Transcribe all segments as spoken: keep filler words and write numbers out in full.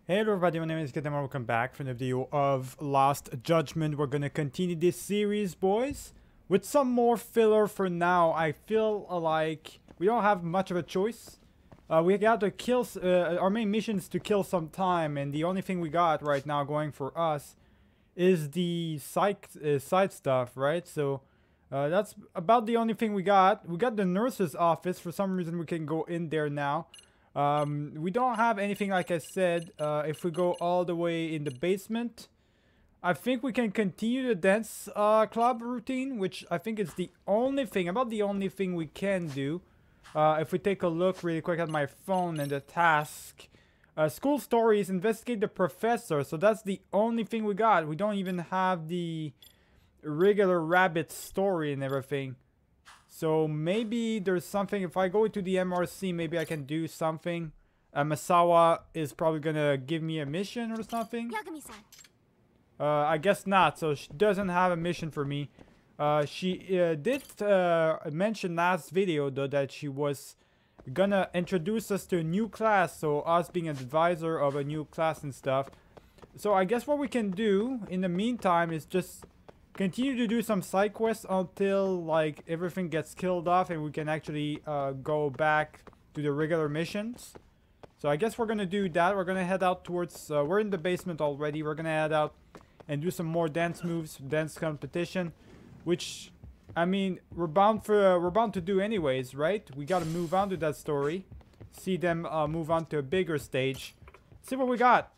Hey everybody, my name is Ketem and welcome back for the video of Lost Judgment. We're gonna continue this series, boys, with some more filler for now. I feel like we don't have much of a choice. Uh, we got to kill, uh, our main mission is to kill some time, and the only thing we got right now going for us is the psych, uh, side stuff, right? So uh, that's about the only thing we got. We got the nurse's office. For some reason we can go in there now. Um, we don't have anything, like I said. Uh, if we go all the way in the basement, I think we can continue the dance uh, club routine, which I think is the only thing, about the only thing we can do. Uh, if we take a look really quick at my phone and the task, uh, school stories, investigate the professor. So that's the only thing we got. We don't even have the regular rabbit story and everything. So maybe there's something, if I go into the M R C, maybe I can do something. Uh, Masawa is probably gonna give me a mission or something. Uh, I guess not, so she doesn't have a mission for me. Uh, she uh, did uh, mention last video though that she was gonna introduce us to a new class, so us being an advisor of a new class and stuff. So I guess what we can do in the meantime is just continue to do some side quests until like everything gets killed off and we can actually uh, go back to the regular missions. So I guess we're gonna do that. We're gonna head out towards, uh, we're in the basement already. We're gonna head out and do some more dance moves, dance competition, which, I mean, we're bound for, uh, we're bound to do anyways, right? We gotta move on to that story, see them uh, move on to a bigger stage. See what we got.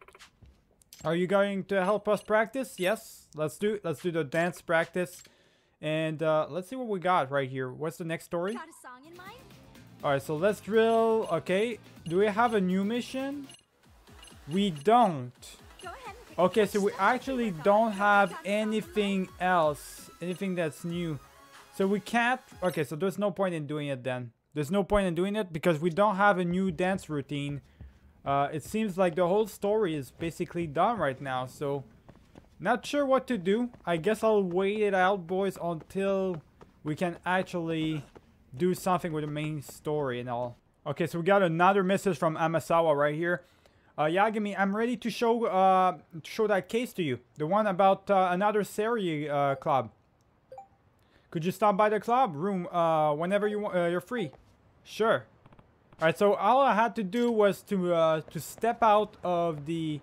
Are you going to help us practice? Yes, let's do let's do the dance practice, and uh, let's see what we got right here. What's the next story? Got a song in mind? All right, so let's drill. Okay, do we have a new mission? We don't. Go ahead and pick Okay, a so we step. actually don't have anything else, anything that's new. So we can't. Okay, so there's no point in doing it then. There's no point in doing it because we don't have a new dance routine. Uh, it seems like the whole story is basically done right now, so not sure what to do. I guess I'll wait it out, boys, until we can actually do something with the main story and all. Okay, so we got another message from Amasawa right here. Uh, Yagami, I'm ready to show uh, show that case to you. The one about uh, another Serie uh, club. Could you stop by the club room uh, whenever you uh, you're free? Sure. Alright, so all I had to do was to uh, to step out of the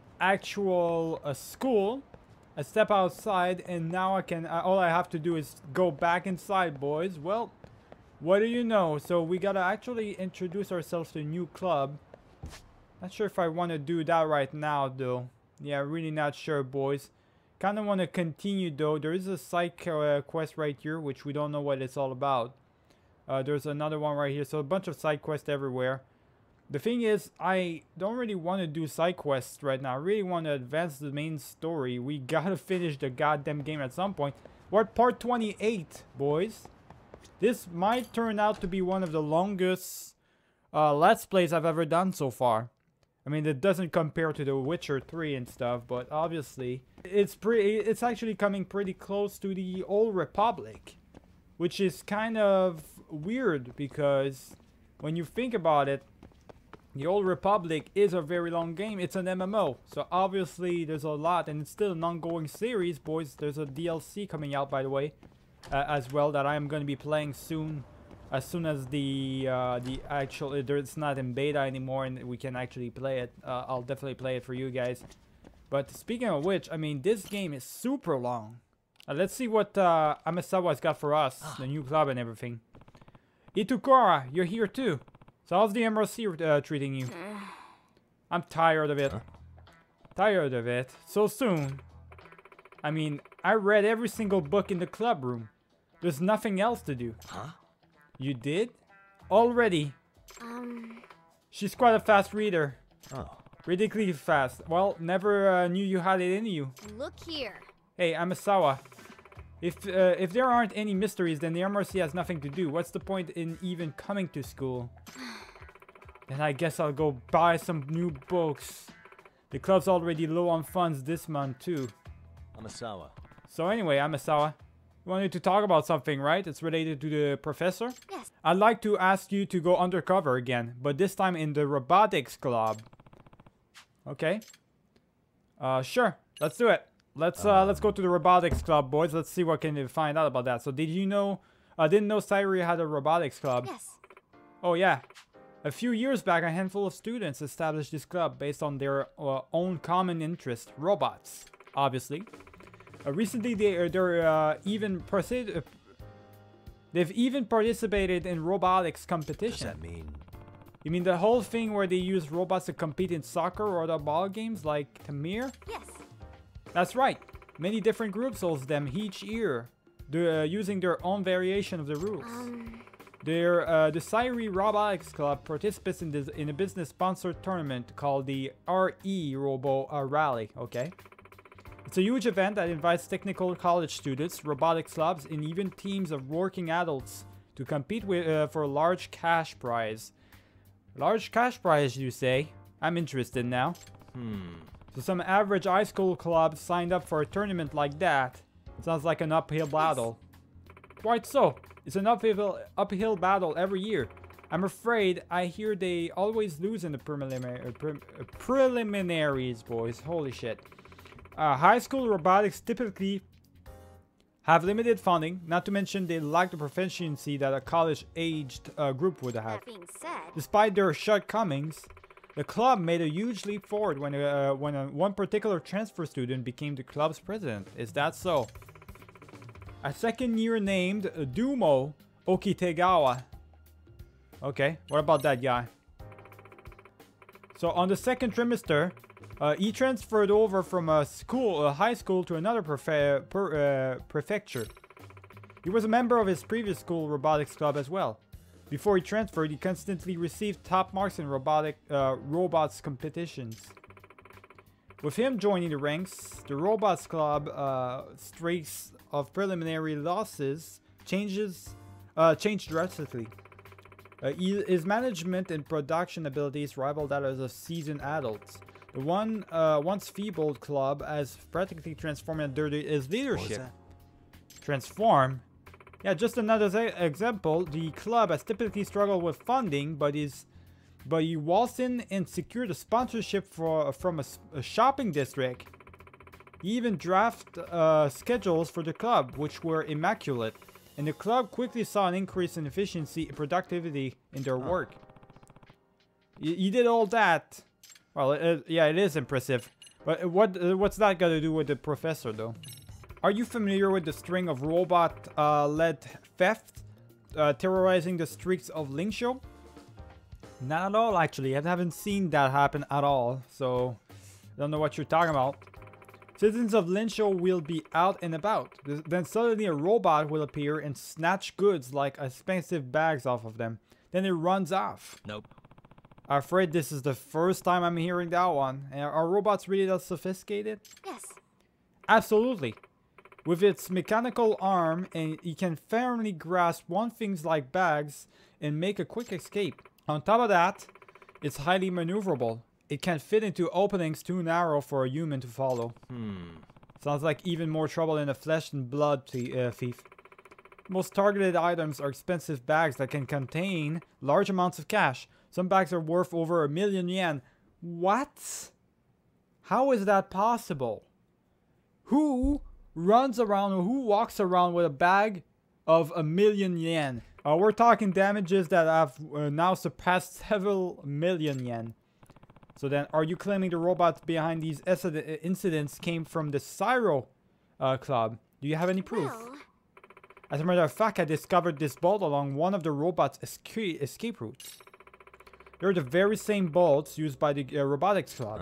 actual uh, school. I step outside and now I can, uh, all I have to do is go back inside, boys. Well, what do you know? So we gotta actually introduce ourselves to a new club. Not sure if I want to do that right now though. Yeah, really not sure, boys. Kinda want to continue though. There is a side uh, quest right here, which we don't know what it's all about. Uh, there's another one right here, so a bunch of side quests everywhere. The thing is, I don't really want to do side quests right now. I really want to advance the main story. We gotta finish the goddamn game at some point. We're at part twenty-eight, boys. This might turn out to be one of the longest uh, Let's Plays I've ever done so far. I mean, it doesn't compare to The Witcher three and stuff, but obviously, it's pretty. It's actually coming pretty close to the Old Republic, which is kind of weird because when you think about it, the Old Republic is a very long game. It's an M M O, so obviously there's a lot, and it's still an ongoing series, boys. There's a D L C coming out, by the way, uh, as well, that I am going to be playing soon, as soon as the uh, the actual it's not in beta anymore and we can actually play it. Uh, I'll definitely play it for you guys. But speaking of which, I mean, this game is super long. Uh, let's see what uh, Amasawa's got for us, the new club and everything. Itukura, you're here too. So how's the M R C uh, treating you? I'm tired of it. Tired of it. So soon. I mean, I read every single book in the club room. There's nothing else to do. Huh? You did? Already. Um, She's quite a fast reader. Oh. Ridiculously fast. Well, never uh, knew you had it in you. look here. Hey, Amasawa. If uh, if there aren't any mysteries, then the M R C has nothing to do. What's the point in even coming to school? Then I guess I'll go buy some new books. The club's already low on funds this month too. Amasawa. So anyway, Amasawa, you wanted to talk about something, right? It's related to the professor? Yes. I'd like to ask you to go undercover again, but this time in the Robotics Club. Okay. Uh, sure. Let's do it. Let's uh, let's go to the Robotics Club, boys. Let's see what can we find out about that. So, did you know? I uh, didn't know Syria had a Robotics Club. Yes. Oh yeah. A few years back, a handful of students established this club based on their uh, own common interest, robots, obviously. Uh, recently, they uh, they're uh, even proceed, uh, they've even participated in robotics competition. What does that mean? You mean the whole thing where they use robots to compete in soccer or other ball games like Tamir? Yes. That's right. Many different groups host them each year, they're, uh, using their own variation of the rules. Um. Their, uh, the Syri Robotics Club participates in, this, in a business-sponsored tournament called the R E Robo uh, Rally, okay? It's a huge event that invites technical college students, robotics clubs, and even teams of working adults to compete with, uh, for a large cash prize. Large cash prize, you say? I'm interested now. Hmm. So some average high school club signed up for a tournament like that. Sounds like an uphill battle. Quite so. It's an uphill, uphill battle every year. I'm afraid I hear they always lose in the preliminary, uh, pre uh, preliminaries, boys. Holy shit. Uh, high school robotics typically have limited funding, not to mention they lack the proficiency that a college-aged uh, group would have. That being said. Despite their shortcomings, the club made a huge leap forward when, uh, when uh, one particular transfer student became the club's president. Is that so? A second year named Dumo Okitegawa. Okay, what about that guy? So on the second trimester, uh, he transferred over from a school, a high school, to another prefe per, uh, prefecture. He was a member of his previous school robotics club as well. Before he transferred, he constantly received top marks in robotic uh, robots competitions. With him joining the ranks, the Robots Club uh, streaks of preliminary losses changes uh, changed drastically. Uh, he, his management and production abilities rival that of seasoned adults. The one uh, once feeble club has practically transformed under the, his leadership. Transform? Yeah, just another example. The club has typically struggled with funding, but is but he waltzed in and secured a sponsorship for from a, a shopping district. He even drafted uh, schedules for the club, which were immaculate, and the club quickly saw an increase in efficiency and productivity in their huh. work. He, he did all that. Well, it, yeah, it is impressive. But what uh, what's that got to do with the professor, though? Are you familiar with the string of robot-led uh, theft uh, terrorizing the streets of Lingsho? Not at all, actually. I haven't seen that happen at all, so I don't know what you're talking about. Citizens of Linsho will be out and about. Then suddenly a robot will appear and snatch goods like expensive bags off of them. Then it runs off. Nope. I'm afraid this is the first time I'm hearing that one. Are robots really that sophisticated? Yes. Absolutely. With its mechanical arm, and it can firmly grasp one things like bags and make a quick escape. On top of that, it's highly maneuverable. It can fit into openings too narrow for a human to follow. Hmm. Sounds like even more trouble in a flesh and blood uh, thief. Most targeted items are expensive bags that can contain large amounts of cash. Some bags are worth over a million yen. What? How is that possible? Who runs around or who walks around with a bag of a million yen? Uh, we're talking damages that have uh, now surpassed several million yen. So then, are you claiming the robots behind these incidents came from the Syro uh, Club? Do you have any proof? Well. As a matter of fact, I discovered this bolt along one of the robots' escape, escape routes. They're the very same bolts used by the uh, Robotics Club. Huh?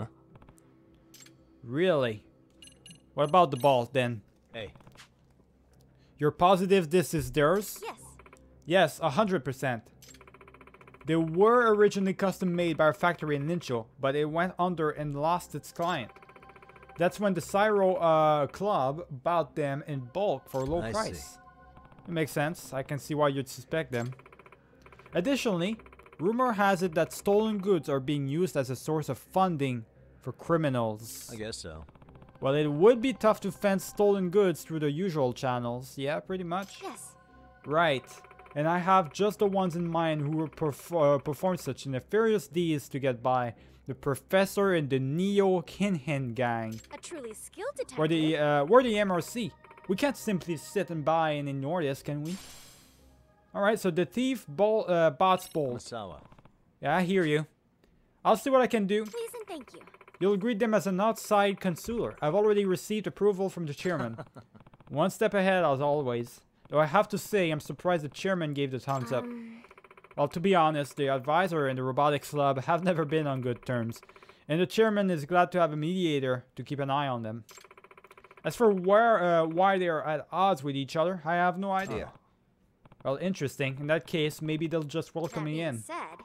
Really? What about the bolt then? Hey. You're positive this is theirs? Yes. Yes, a hundred percent. They were originally custom made by a factory in Nincho, but it went under and lost its client. That's when the Syro uh, Club bought them in bulk for a low I price. see. It makes sense. I can see why you'd suspect them. Additionally, rumor has it that stolen goods are being used as a source of funding for criminals. I guess so. Well, it would be tough to fence stolen goods through the usual channels. Yeah, pretty much. Yes. Right. And I have just the ones in mind who will perf uh, perform such nefarious deeds to get by. The professor and the Neo Kinhen gang. A truly skilled detective. We're the, uh, we're the M R C. We can't simply sit and by and ignore this, can we? Alright, so the thief bol uh, bots bolt. Masawa. Yeah, I hear you. I'll see what I can do. Please and thank you. You'll greet them as an outside consular. I've already received approval from the chairman. One step ahead, as always. Though I have to say, I'm surprised the chairman gave the thumbs up. Um, Well, to be honest, the advisor and the Robotics Club have never been on good terms. And the chairman is glad to have a mediator to keep an eye on them. As for where, uh, why they are at odds with each other, I have no idea. Oh. Well, interesting. In that case, maybe they'll just welcome that me being in. said,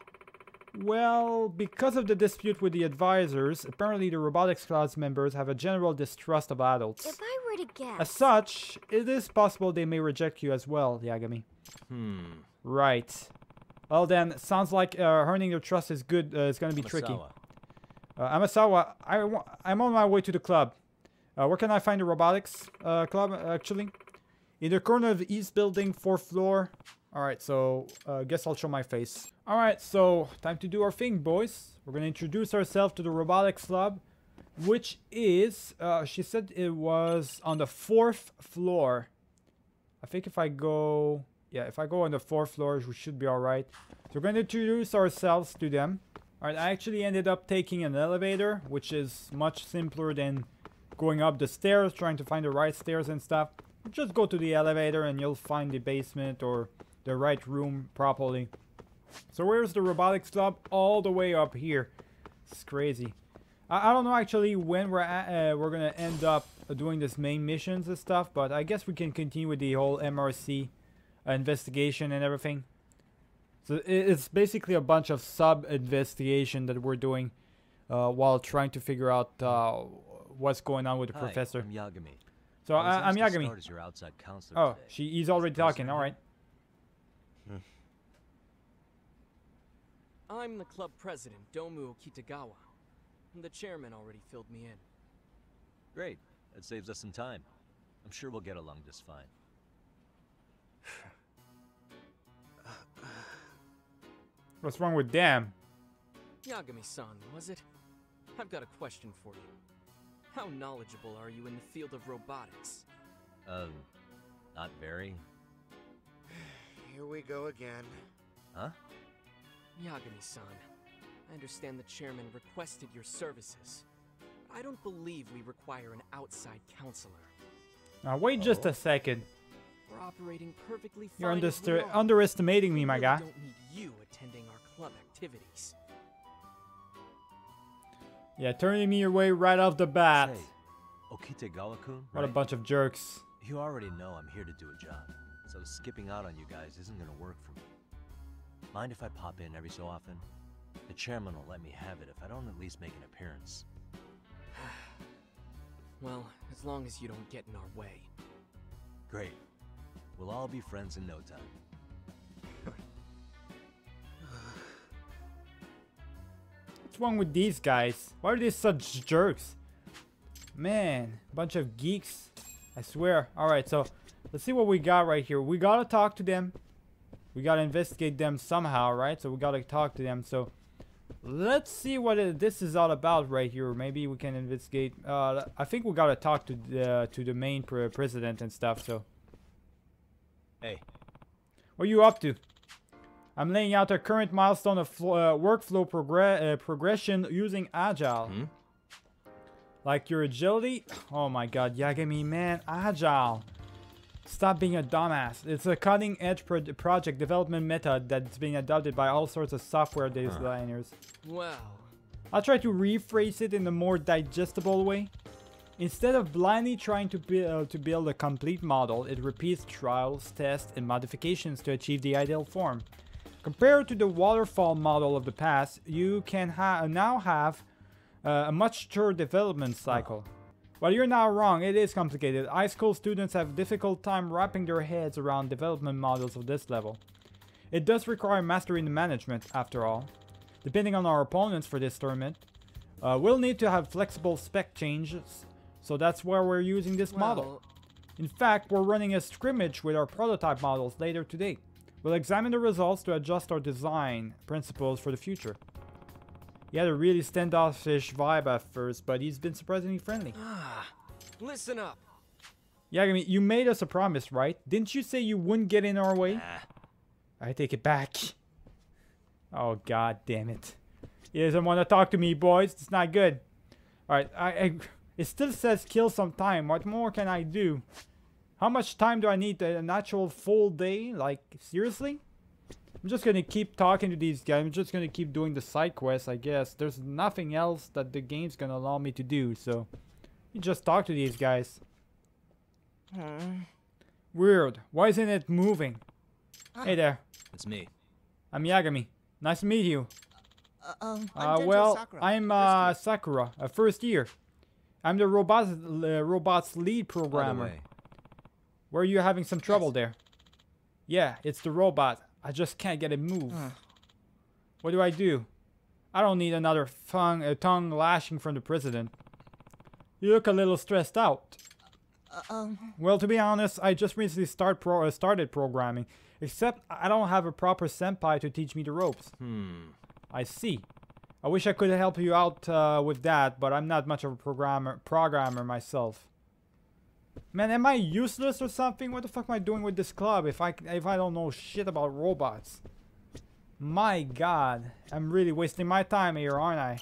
Well, because of the dispute with the advisors, apparently the Robotics Club's members have a general distrust of adults. if I were to guess, As such, it is possible they may reject you as well, Yagami. Hmm. Right. Well then, sounds like uh, earning their trust is good. Uh, it's gonna be tricky. Masawa. Uh, Amasawa, I wa I'm on my way to the club. Uh, where can I find the Robotics uh, Club, actually? In the corner of the East Building, fourth floor. Alright, so uh, guess I'll show my face. Alright, so time to do our thing, boys. We're gonna introduce ourselves to the Robotics Club, which is, uh, she said it was on the fourth floor. I think if I go, yeah, if I go on the fourth floor, we should be alright. So we're gonna introduce ourselves to them. Alright, I actually ended up taking an elevator, which is much simpler than going up the stairs, trying to find the right stairs and stuff. Just go to the elevator and you'll find the basement or the right room properly. So where's the Robotics Club? All the way up here. It's crazy. I, I don't know actually when we're at, uh, we're gonna end up doing this main missions and stuff, but I guess we can continue with the whole M R C uh, investigation and everything. So it, it's basically a bunch of sub investigation that we're doing uh, while trying to figure out uh, what's going on with the Hi, professor. I'm Yagami. So I was I, I'm asked to Yagami. start as your outside counselor Oh, today. she he's already talking. All right. I'm the club president, Domu Kitagawa. The chairman already filled me in. Great. That saves us some time. I'm sure we'll get along just fine. What's wrong with them? Yagami-san, was it? I've got a question for you. How knowledgeable are you in the field of robotics? Um, not very. Here we go again. Huh? Yagami-san, I understand the chairman requested your services. I don't believe we require an outside counselor. Now wait just Oh. a second. We're operating perfectly fine. You're as we underst- are. underestimating me, We my really guy. don't need you attending our club activities. Yeah, turning me away right off the bat. Say, Okitegawa-kun, What a right? bunch of jerks. You already know I'm here to do a job, so skipping out on you guys isn't gonna work for me. Mind if I pop in every so often? The chairman will let me have it if I don't at least make an appearance. Well, as long as you don't get in our way. Great. We'll all be friends in no time. What's wrong with these guys? Why are they such jerks? Man, bunch of geeks. I swear. Alright, so let's see what we got right here. We gotta talk to them. We gotta investigate them somehow, right? So we gotta talk to them. So let's see what it, this is all about right here. Maybe we can investigate. Uh, I think we gotta talk to the to the main pre president and stuff. So Hey, what are you up to? I'm laying out a current milestone of flo uh, workflow progre uh, progression using Agile. Hmm? Like your agility? Oh my god, Yagami, man, Agile. Stop being a dumbass. It's a cutting edge pro project development method that's being adopted by all sorts of software designers. Well, I'll try to rephrase it in a more digestible way. Instead of blindly trying to, bu uh, to build a complete model, it repeats trials, tests, and modifications to achieve the ideal form. Compared to the waterfall model of the past, you can ha now have uh, a much shorter development cycle. While you're not wrong, it is complicated. High school students have a difficult time wrapping their heads around development models of this level. It does require mastery in the management, after all. Depending on our opponents for this tournament, uh, we'll need to have flexible spec changes, so that's where we're using this model. well, In fact, we're running a scrimmage with our prototype models later today. We'll examine the results to adjust our design principles for the future. He had a really standoffish vibe at first, but he's been surprisingly friendly. Ah, listen up. Yeah, I mean, you made us a promise, right? Didn't you say you wouldn't get in our way? Nah. I take it back. Oh, god damn it. He doesn't want to talk to me, boys. It's not good. Alright, I, I... It still says kill some time. What more can I do? How much time do I need? An actual full day? Like, seriously? I'm just gonna keep talking to these guys. I'm just gonna keep doing the side quests, I guess. There's nothing else that the game's gonna allow me to do, so... You just talk to these guys. Hmm. Weird. Why isn't it moving? Ah. Hey there. It's me. I'm Yagami. Nice to meet you. Uh, um, I'm Uh, Gentle well, Sakura. I'm First uh, year. Sakura, a first year. I'm the robots, uh, robots lead By the programmer. way, Were you having some trouble Yes. there? Yeah, it's the robot. I just can't get it move. Huh. What do I do? I don't need another tongue, uh, tongue lashing from the president. You look a little stressed out. Uh, um, Well, to be honest, I just recently start pro uh, started programming. Except I don't have a proper senpai to teach me the ropes. hmm. I see. I wish I could help you out uh, with that, but I'm not much of a programmer programmer myself. Man, am I useless or something? What the fuck am I doing with this club if I if I don't know shit about robots? My god, I'm really wasting my time here, aren't I?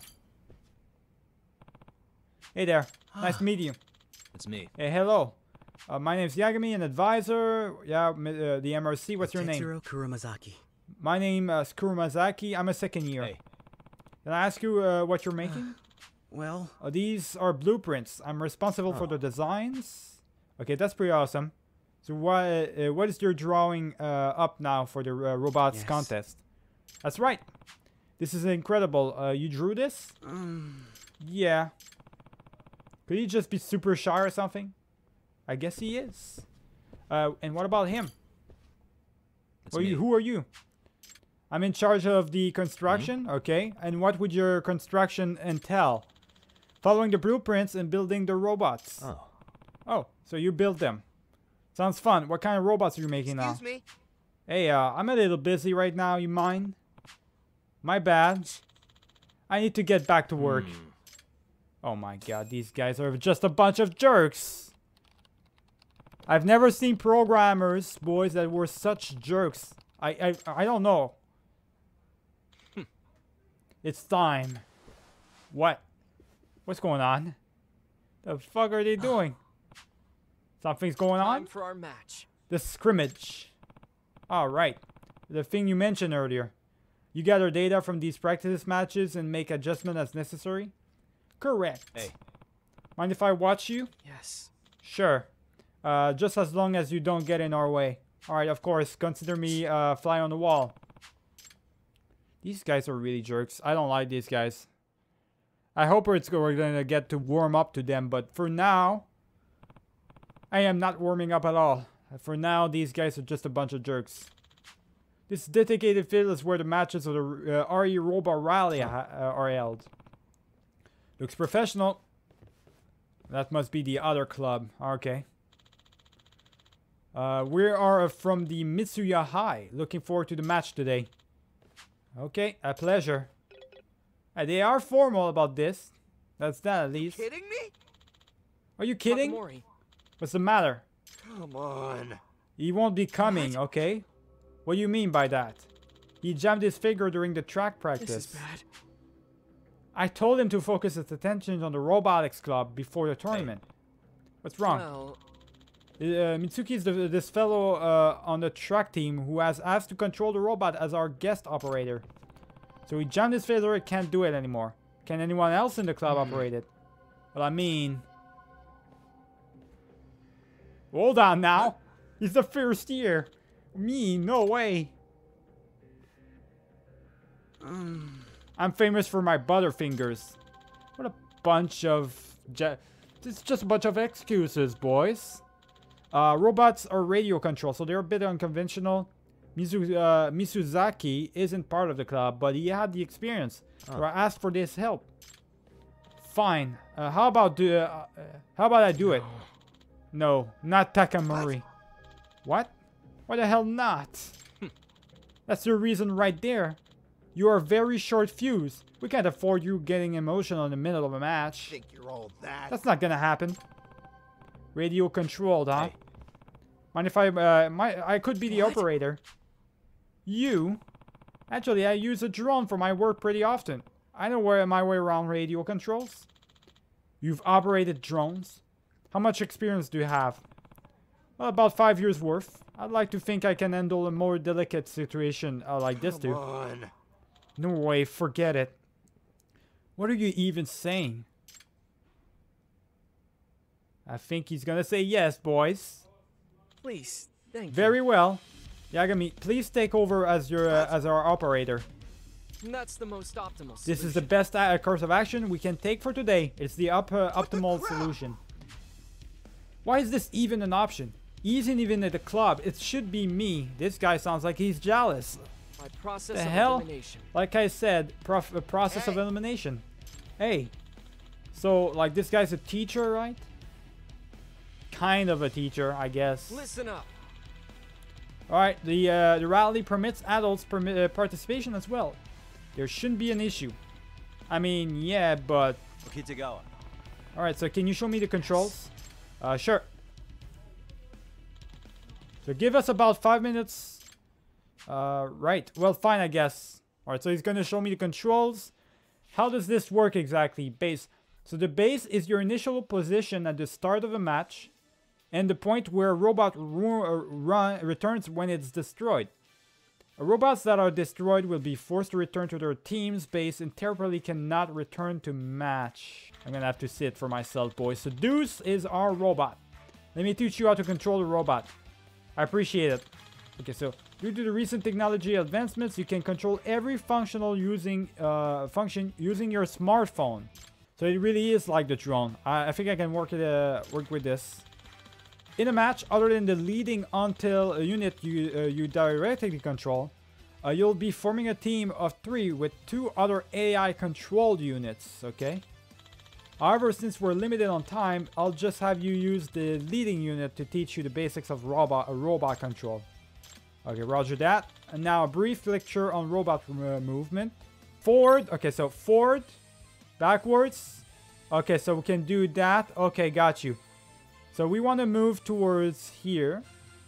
Hey there, nice to meet you. It's me. Hey, hello. Uh, my name's Yagami, an advisor. Yeah, m- uh, the M R C. What's your name? Tetsuro Kuromazaki. My name is uh, Kurumazaki. I'm a second year. Hey. Can I ask you uh, what you're making? Well, Uh, these are blueprints. I'm responsible for Oh. the designs. Okay, that's pretty awesome. So what uh, what is your drawing uh, up now for the uh, robots Yes. contest? That's right. This is incredible. Uh, you drew this? um, Yeah. Could he just be super shy or something? I guess he is. Uh, and what about him? It's Well, me. you, who are you? I'm in charge of the construction. Okay. And what would your construction entail? Following the blueprints and building the robots. Oh. Oh, so you build them. Sounds fun. What kind of robots are you making now? excuse me. Hey, uh, I'm a little busy right now. You mind? My bad. I need to get back to work. Hmm. Oh my god, these guys are just a bunch of jerks. I've never seen programmers, boys, that were such jerks. I I, I don't know. It's time. What? What's going on? The fuck are they doing? Something's going Time on? for our match. The scrimmage. Alright. The thing you mentioned earlier. You gather data from these practice matches and make adjustment as necessary? Correct. Hey. Mind if I watch you? Yes. Sure. Uh, just as long as you don't get in our way. Alright, of course. Consider me uh, fly on the wall. These guys are really jerks. I don't like these guys. I hope it's we're gonna get to warm up to them, but for now, I am not warming up at all. For now, these guys are just a bunch of jerks. This dedicated field is where the matches of the uh, R E Robot Rally ha uh, are held. Looks professional. That must be the other club. Okay. Uh, we are from the Mitsuya High. Looking forward to the match today. Okay, a pleasure. Uh, they are formal about this. That's that at least. Kidding me? Are you kidding? Takamori, What's the matter? Come on. He won't be coming, okay? What do you mean by that? He jammed his finger during the track practice. this is bad. I told him to focus his attention on the Robotics Club before the tournament. What's wrong? Well, Uh, Mitsuki is the, this fellow uh, on the track team who has asked to control the robot as our guest operator. So he jammed his finger and can't do it anymore. Can anyone else in the club operate it? Well, I mean... Hold on now. He's the first year. Me, no way. um, I'm famous for my butterfingers. What a bunch of... Ja it's just a bunch of excuses, boys. Uh, robots are radio controlled, so they're a bit unconventional. Mizu uh, Misuzaki isn't part of the club, but he had the experience. So Oh. I asked for this help. Fine. Uh, how about do? Uh, uh, how about I do it? No, not Takamori. What? Why the hell not? That's the reason right there. You are very short fused. We can't afford you getting emotional in the middle of a match. Think you're all that? That's not gonna happen. Radio controlled, huh? Hey. Mind if I, uh, my, I could be the What? operator. You? Actually, I use a drone for my work pretty often. I know where my way around radio controls. You've operated drones. How much experience do you have? Well, about five years worth. I'd like to think I can handle a more delicate situation uh, like this Come too. on. No way, forget it. What are you even saying? I think he's gonna say yes, boys. Please, thank you. Very well. Yagami, please take over as your uh, as our operator. That's the most optimal solution. This is the best uh, course of action we can take for today. It's the up, uh, optimal solution. Why is this even an option? He isn't even at the club. It should be me. This guy sounds like he's jealous. By process The of hell? elimination. Like I said, prof a process of Hey. elimination. Hey. So, like, this guy's a teacher, right? Kind of a teacher, I guess. Listen up. Alright, the uh, the rally permits adults permi uh, participation as well. There shouldn't be an issue. I mean, yeah, but... Okitagawa. Alright, so can you show me the controls? Uh, sure. So give us about five minutes. Uh, right. Well, fine, I guess. Alright, so he's gonna show me the controls. How does this work exactly? Base. So the base is your initial position at the start of a match, and the point where a robot ru uh, run returns when it's destroyed. Uh, robots that are destroyed will be forced to return to their team's base and temporarily cannot return to match. I'm gonna have to see it for myself, boys. So Deuce is our robot. Let me teach you how to control the robot. I appreciate it. Okay, so due to the recent technology advancements, you can control every functional using uh, function using your smartphone. So it really is like the drone. I, I think I can work it uh, work with this. In a match, other than the leading until a unit you uh, you directly control, uh, you'll be forming a team of three with two other A I controlled units. Okay. However, since we're limited on time, I'll just have you use the leading unit to teach you the basics of robot uh, robot control. Okay, roger that. And now a brief lecture on robot uh, movement. Forward. Okay, so forward, backwards. Okay, so we can do that. Okay, got you. So we want to move towards here.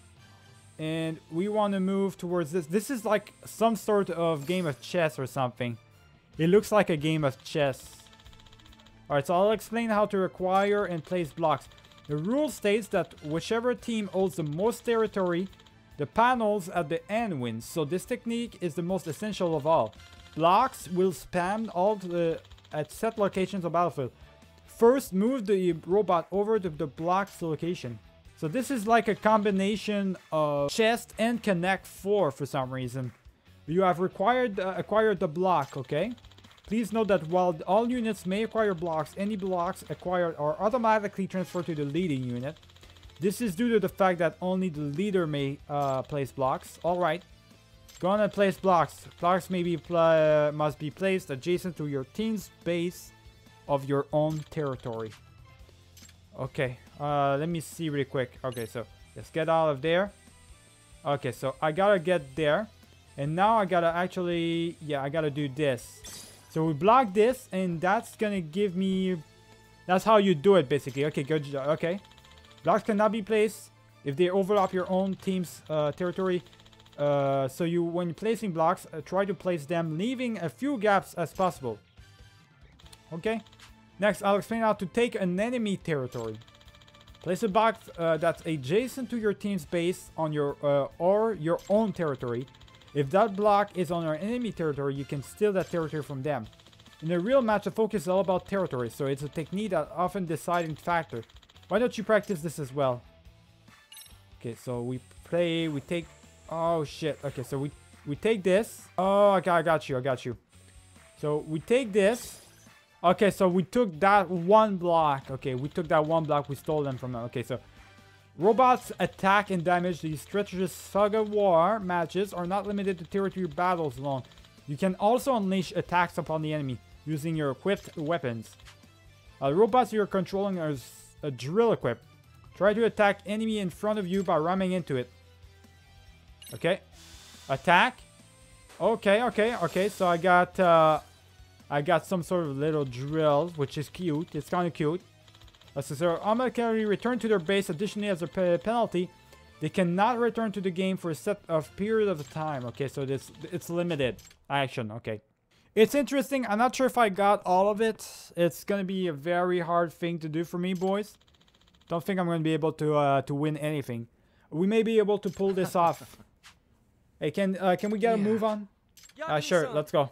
And we want to move towards this. This is like some sort of game of chess or something. It looks like a game of chess. Alright, so I'll explain how to acquire and place blocks. The rule states that whichever team holds the most territory, the panels at the end wins. So this technique is the most essential of all. Blocks will spam all the at set locations of battlefield. First, move the robot over to the block's location. So this is like a combination of chess and Connect four for some reason. You have required uh, acquired the block, okay? Please note that while all units may acquire blocks, any blocks acquired are automatically transferred to the leading unit. This is due to the fact that only the leader may uh, place blocks. Alright. Go on and place blocks. Blocks may be pla must be placed adjacent to your team's base of your own territory. Okay. Uh, let me see really quick. Okay, so let's get out of there. Okay, so I gotta get there. And now I gotta actually... Yeah, I gotta do this. So we block this, and that's gonna give me... That's how you do it, basically. Okay, good job. Okay. Blocks cannot be placed if they overlap your own team's uh, territory. Uh, so you, when placing blocks, uh, try to place them, leaving a few gaps as possible. Okay. Next, I'll explain how to take an enemy territory. Place a box uh, that's adjacent to your team's base on your uh, or your own territory. If that block is on our enemy territory, you can steal that territory from them. In a real match, the focus is all about territory, so it's a technique that often deciding factor. Why don't you practice this as well? Okay, so we play, we take... Oh, shit. Okay, so we, we take this. Oh, okay, I got you, I got you. So we take this. Okay, so we took that one block. Okay, we took that one block, we stole them from them. Okay, so... Robots attack and damage these treacherous Saga War matches are not limited to territory battles alone. You can also unleash attacks upon the enemy using your equipped weapons. Uh, the robots you're controlling are a drill equipped. Try to attack enemy in front of you by ramming into it. Okay. Attack. Okay, okay, okay. So I got uh, I got some sort of little drill, which is cute. It's kind of cute. Uh, so they're automatically return to their base. Additionally, as a pe penalty, they cannot return to the game for a set of period of time. Okay, so this it's limited action. Okay, it's interesting. I'm not sure if I got all of it. It's gonna be a very hard thing to do for me, boys. Don't think I'm gonna be able to uh, to win anything. We may be able to pull this off. Hey, can uh, can we get Yeah. a move on? Uh, sure, let's go.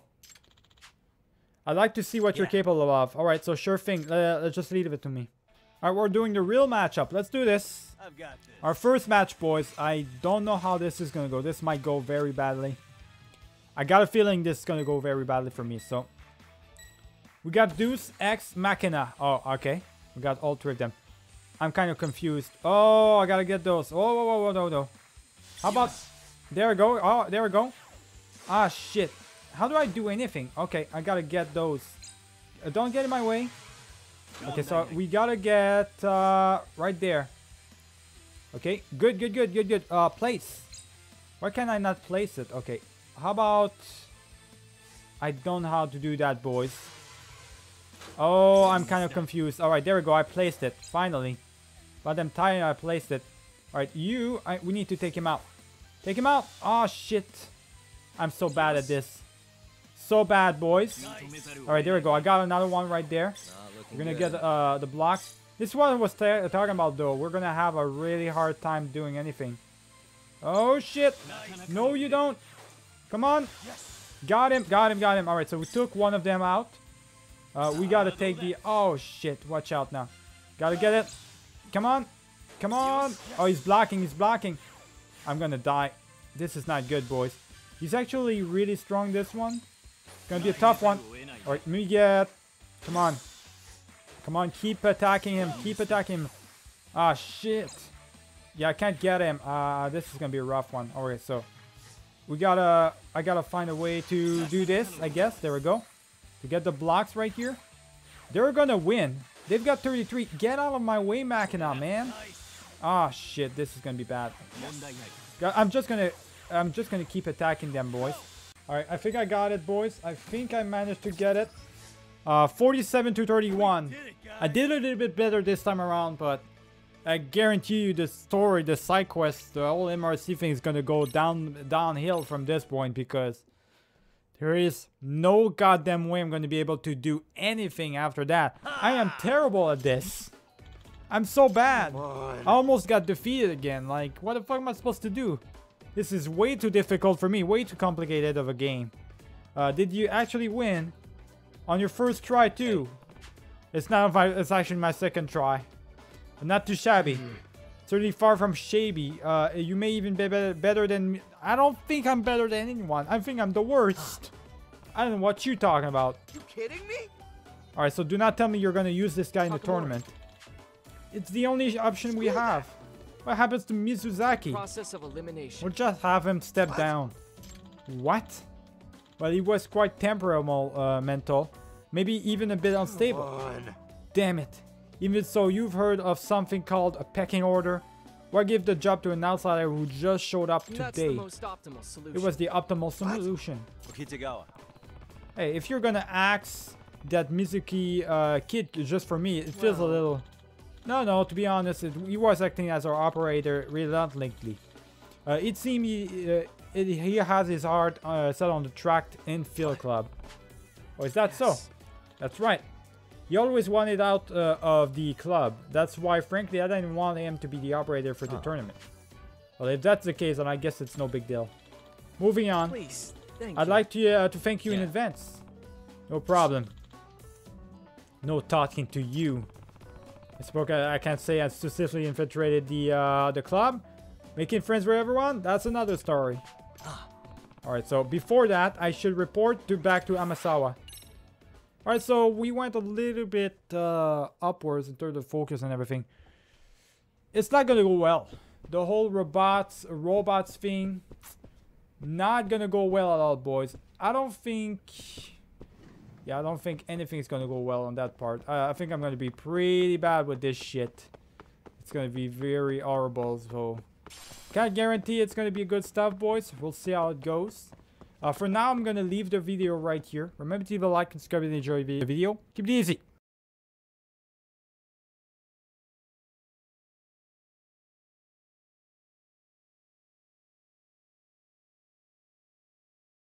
I'd like to see what you're capable of. All right, so sure thing. Uh, let's just leave it to me. All right, we're doing the real matchup. Let's do this. I've got this. Our first match, boys. I don't know how this is gonna go. This might go very badly. I got a feeling this is gonna go very badly for me. So we got Deuce Ex Machina. Oh, okay. We got all three of them. I'm kind of confused. Oh, I gotta get those. Oh, whoa, whoa, whoa, no, no. How about? There we go. Oh, there we go. Ah, shit. How do I do anything? Okay, I gotta get those. Uh, don't get in my way. Okay, so we gotta get uh, right there. Okay, good, good, good, good, good. Uh, place. Why can I not place it? Okay, how about... I don't know how to do that, boys. Oh, I'm kind of confused. All right, there we go. I placed it, finally. But I'm tired, I placed it. All right, you, I, we need to take him out. Take him out. Oh, shit. I'm so bad at this. So bad, boys. All right, there we go. I got another one right there. We're going to get uh, the blocks. This is what I was talking about, though. We're going to have a really hard time doing anything. Oh, shit. No, you don't. Come on. Got him. Got him. Got him. All right, so we took one of them out. Uh, we got to take the... Oh, shit. Watch out now. Got to get it. Come on. Come on. Oh, he's blocking. He's blocking. I'm gonna die. This is not good, boys. He's actually really strong, this one. Gonna be a tough one. Alright, let me get... Come on. Come on, keep attacking him. Keep attacking him. Ah, shit. Yeah, I can't get him. Uh, this is gonna be a rough one. Alright, so... We gotta... I gotta find a way to do this, I guess. There we go. To get the blocks right here. They're gonna win. They've got thirty-three. Get out of my way, Machina, man. Ah, shit. This is gonna be bad. I'm just gonna... I'm just gonna keep attacking them, boys. Alright, I think I got it, boys. I think I managed to get it. Uh, forty-seven to thirty-one. I did a little bit better this time around, but I guarantee you the story, the side quest, the whole M R C thing is gonna go down downhill from this point, because there is no goddamn way I'm gonna be able to do anything after that. I am terrible at this. I'm so bad. I almost got defeated again. Like, what the fuck am I supposed to do? This is way too difficult for me. Way too complicated of a game. Uh, did you actually win on your first try too? It's not. It's actually my second try. Not too shabby. Certainly far from shabby. Uh, you may even be better, better than me. I don't think I'm better than anyone. I think I'm the worst. I don't know what you're talking about. You kidding me? All right, so do not tell me you're gonna use this guy in the tournament. It's the only option we have. What happens to Mizuzaki? Process of elimination. We'll just have him step What? down. What? Well, he was quite temperamental, uh, mental. Maybe even a bit unstable. One. Damn it. Even so, you've heard of something called a pecking order? Why give the job to an outsider who just showed up That's the today? most optimal solution. It was the optimal solution. Okitagawa. Hey, if you're gonna axe that Mizuki uh, kid just for me, it feels a little... No, no, to be honest, it, he was acting as our operator reluctantly. Uh, it seems he, uh, it, he has his heart uh, set on the tracked infill club. Oh, is that Yes. so? That's right. He always wanted out uh, of the club. That's why, frankly, I didn't want him to be the operator for the tournament. Well, if that's the case, then I guess it's no big deal. Moving on. Please, thank I'd you. like to uh, to thank you in Yeah. advance. No problem. No talking to you. I spoke. Uh, I can't say I successfully infiltrated the uh, the club, making friends with everyone. That's another story. All right. So before that, I should report to back to Amasawa. All right. So we went a little bit uh, upwards in terms of focus and everything. It's not gonna go well. The whole robots robots thing. Not gonna go well at all, boys. I don't think... Yeah, I don't think anything's gonna go well on that part. Uh, I think I'm gonna be pretty bad with this shit. It's gonna be very horrible, so... Can't guarantee it's gonna be good stuff, boys. We'll see how it goes. Uh, for now, I'm gonna leave the video right here. Remember to leave a like and subscribe if you enjoyed the video. Keep it easy.